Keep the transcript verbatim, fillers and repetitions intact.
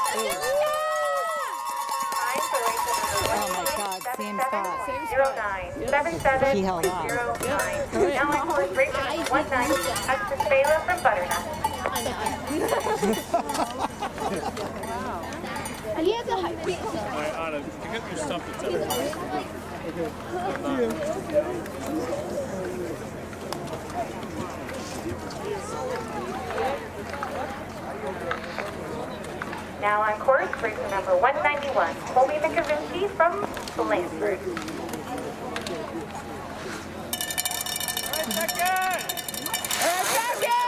Oh my God, same spot. zero nine seven seven He held on. zero nine. Now in course race number one nine, Hudson Baylor from Butternut. And he has a high beat. All right, Anna, pick up your stuff that's everywhere. Now on course race number one ninety-one, Colby McKavinsky from Blandford.